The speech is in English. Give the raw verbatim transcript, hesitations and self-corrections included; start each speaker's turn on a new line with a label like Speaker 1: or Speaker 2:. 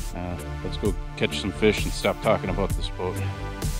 Speaker 1: Uh, let's go catch some fish and stop talking about this boat.